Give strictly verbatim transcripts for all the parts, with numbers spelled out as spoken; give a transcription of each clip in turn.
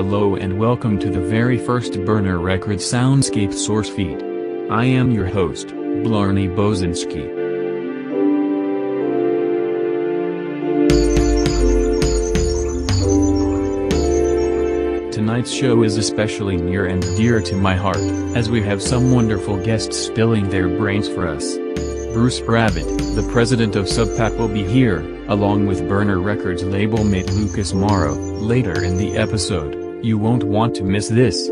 Hello and welcome to the very first Burner Records Soundscape source feed. I am your host, Blarney Bozinski. Tonight's show is especially near and dear to my heart, as we have some wonderful guests spilling their brains for us. Bruce Bravitt, the president of Sub Pop, will be here, along with Burner Records label mate Lucas Morrow, later in the episode. You won't want to miss this.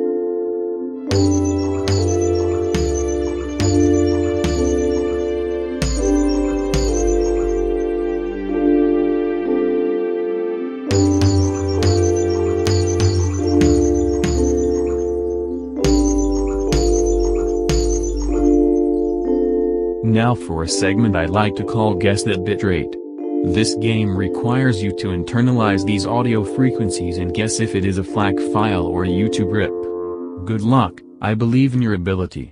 Now for a segment I like to call Guess That Bitrate. This game requires you to internalize these audio frequencies and guess if it is a FLAC file or a YouTube rip. Good luck, I believe in your ability.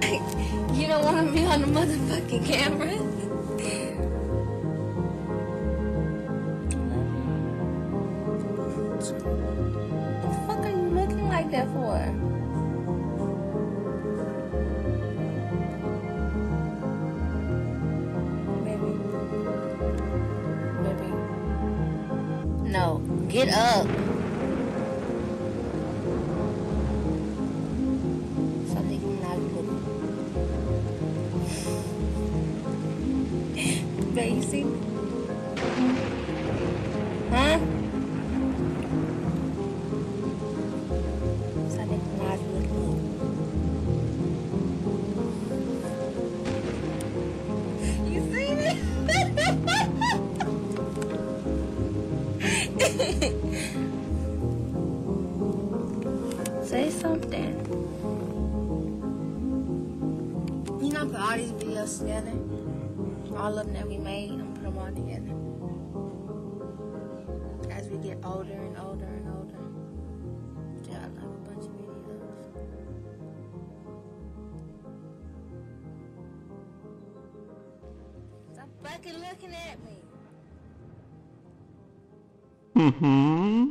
You don't want to be on the motherfucking camera? What the fuck are you looking like that for? Baby. Baby. No, get up. Basic. Huh? Sabi ko nga good. You seen it? Say something. You know, put all these videos together. All of them that we made, I'm gonna put them all together. As we get older and older and older, still have like a bunch of videos. Stop fucking looking at me. Mm-hmm.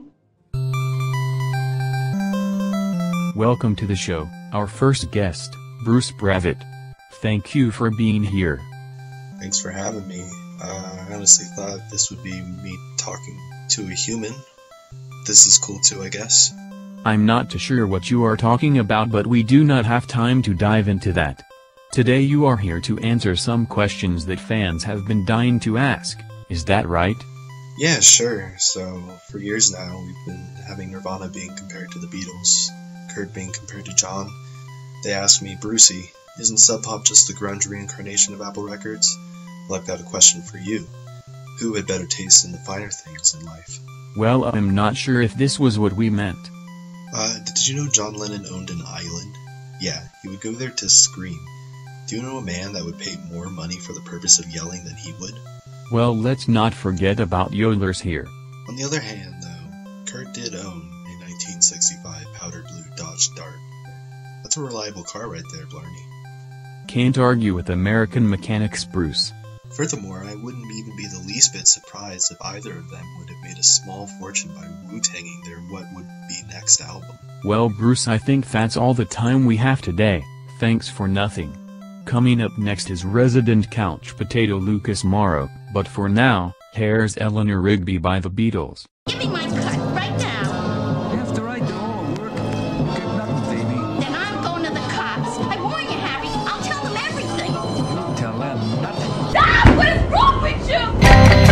Welcome to the show, our first guest, Bruce Bravitt. Thank you for being here. Thanks for having me. Uh, I honestly thought this would be me talking to a human. This is cool too, I guess. I'm not too sure what you are talking about, but we do not have time to dive into that. Today you are here to answer some questions that fans have been dying to ask, is that right? Yeah, sure. So, for years now, we've been having Nirvana being compared to the Beatles, Kurt being compared to John. They asked me, Brucey, isn't Sub Pop just the grunge reincarnation of Apple Records? Well, I've got a question for you. Who had better taste in the finer things in life? Well, I'm not sure if this was what we meant. Uh, did you know John Lennon owned an island? Yeah, he would go there to scream. Do you know a man that would pay more money for the purpose of yelling than he would? Well, let's not forget about yodelers here. On the other hand, though, Kurt did own a nineteen sixty-five powder blue Dodge Dart. That's a reliable car right there, Blarney. Can't argue with American mechanics, Bruce. Furthermore, I wouldn't even be the least bit surprised if either of them would have made a small fortune by Wu-Tanging their what would be next album. Well, Bruce, I think that's all the time we have today. Thanks for nothing. Coming up next is resident couch potato Lucas Morrow, but for now, here's Eleanor Rigby by the Beatles. Give me my cut right now. After I do all the work, you get nothing, baby. Then I'm going to the cops. I warn you, Harry. I'll tell them everything. You tell them nothing. Stop! What is wrong with you?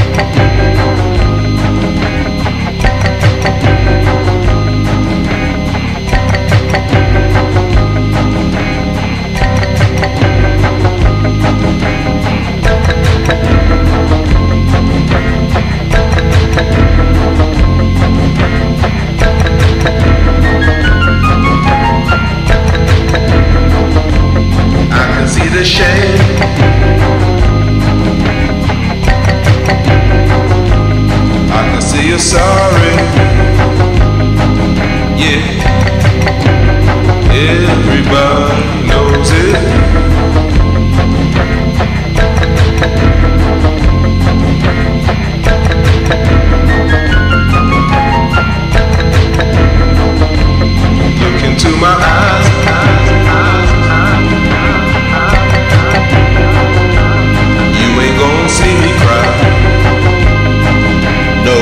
The shame I can see you're sorry. Yeah, everybody knows it. Look into my eyes, eyes, eyes, eyes. You ain't gonna see me cry. No,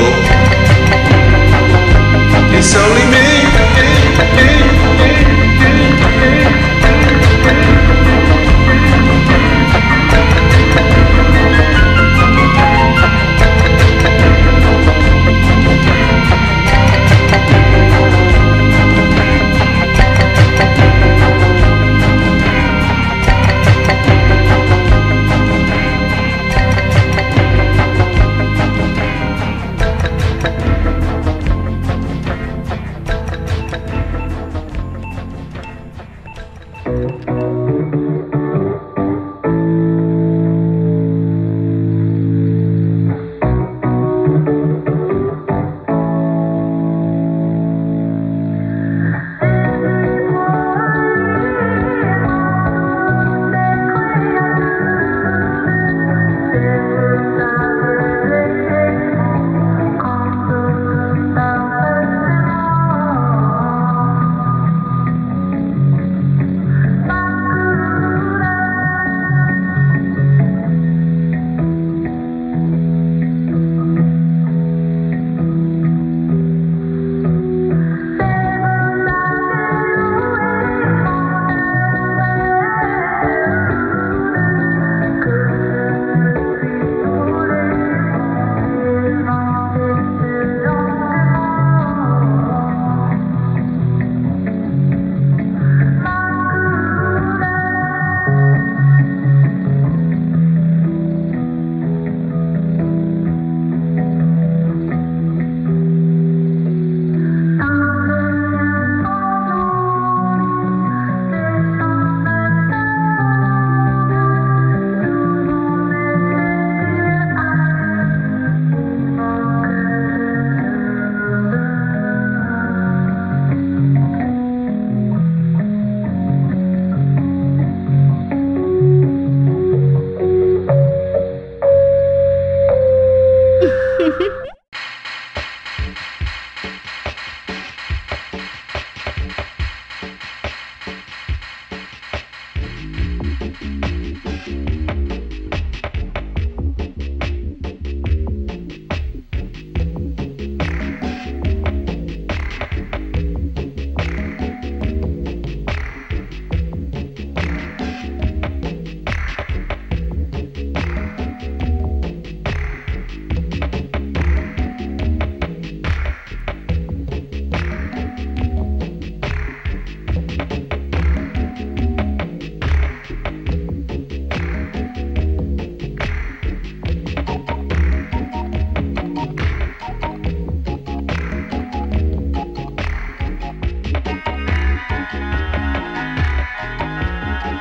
it's only me.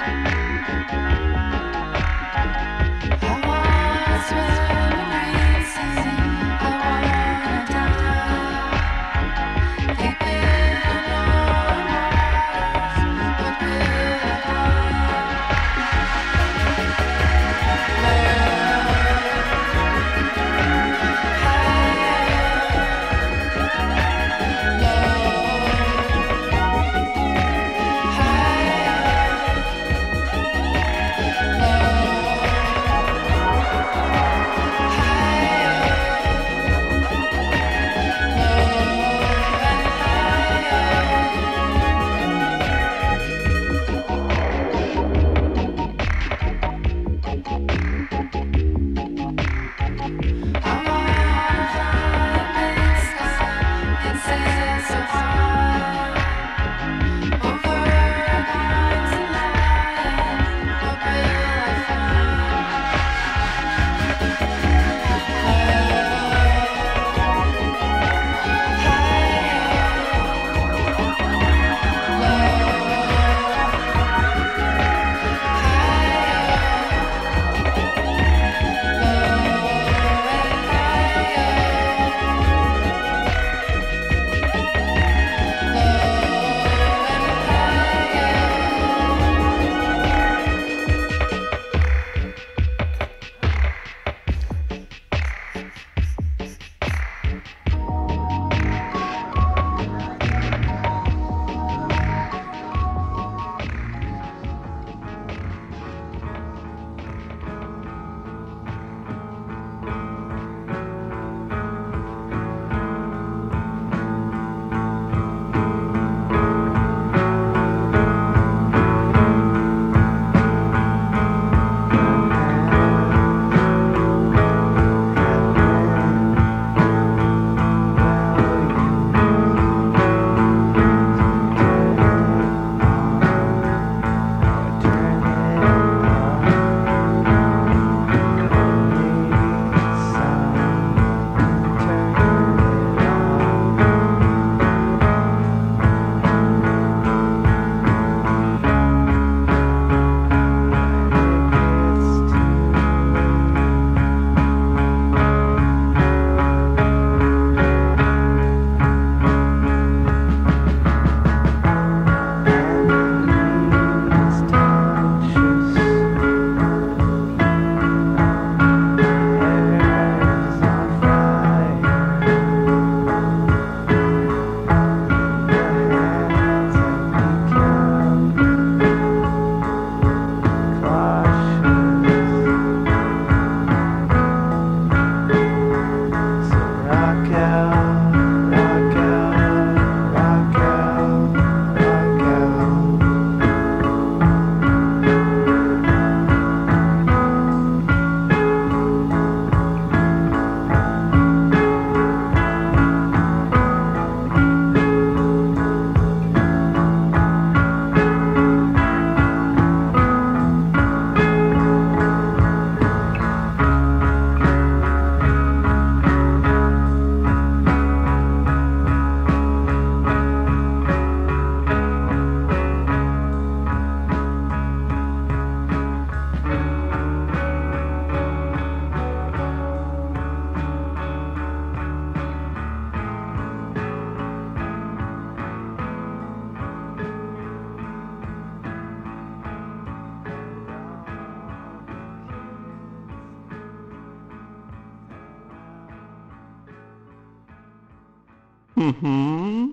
Mm-hmm.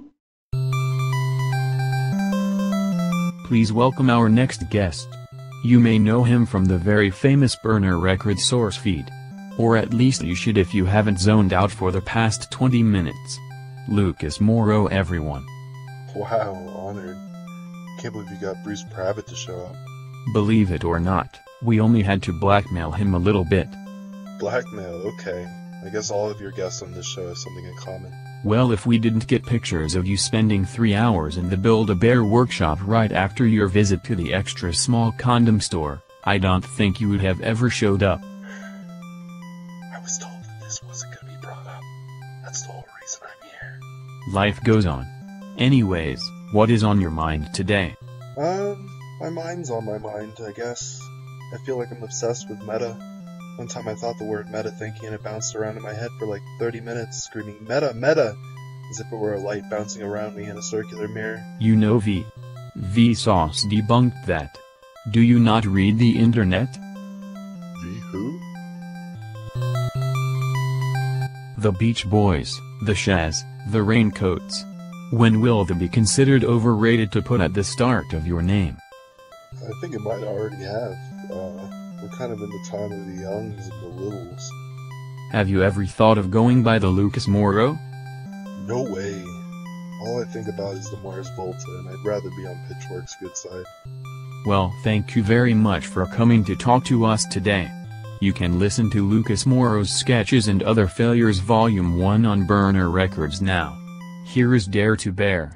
Please welcome our next guest. You may know him from the very famous Burner Records source feed. Or at least you should if you haven't zoned out for the past twenty minutes. Lucas Morrow, everyone. Wow, honored. Can't believe you got Bruce Pravitt to show up. Believe it or not, we only had to blackmail him a little bit. Blackmail, okay. I guess all of your guests on this show have something in common. Well, if we didn't get pictures of you spending three hours in the Build-A-Bear workshop right after your visit to the extra small condom store, I don't think you would have ever showed up. I was told that this wasn't going to be brought up. That's the whole reason I'm here. Life goes on. Anyways, what is on your mind today? Um, My mind's on my mind, I guess. I feel like I'm obsessed with meta. One time I thought the word meta thinking and it bounced around in my head for like thirty minutes, screaming meta, meta, as if it were a light bouncing around me in a circular mirror. You know V. Vsauce debunked that. Do you not read the internet? V who? The Beach Boys, the Shaz, the Raincoats. When will they be considered overrated to put at the start of your name? I think it might already have. Uh, we're kind of in the time of the youngs and the littles. Have you ever thought of going by the Lucas Moro? No way. All I think about is the Mars Volta, and I'd rather be on Pitchfork's good side. Well, thank you very much for coming to talk to us today. You can listen to Lucas Moro's Sketches and Other Failures Volume one on Burner Records now. Here is Dare to Bear.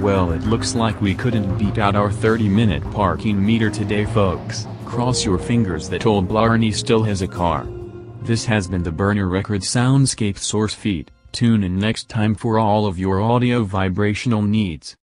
Well, it looks like we couldn't beat out our thirty minute parking meter today, folks. Cross your fingers that old Blarney still has a car. This has been the Burner Records Soundscape source feed. Tune in next time for all of your audio vibrational needs.